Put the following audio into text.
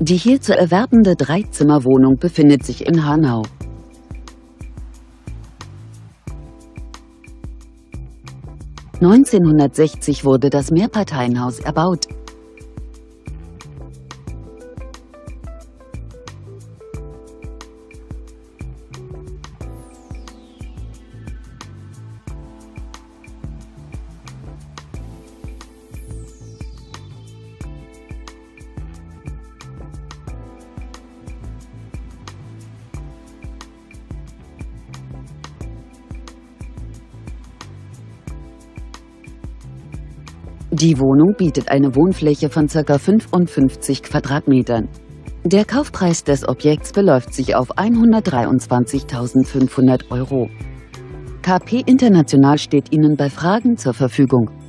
Die hier zu erwerbende Dreizimmerwohnung befindet sich in Hanau. (1960) wurde das Mehrparteienhaus erbaut. Die Wohnung bietet eine Wohnfläche von ca. 55 Quadratmetern. Der Kaufpreis des Objekts beläuft sich auf 123.500 €. KP International steht Ihnen bei Fragen zur Verfügung.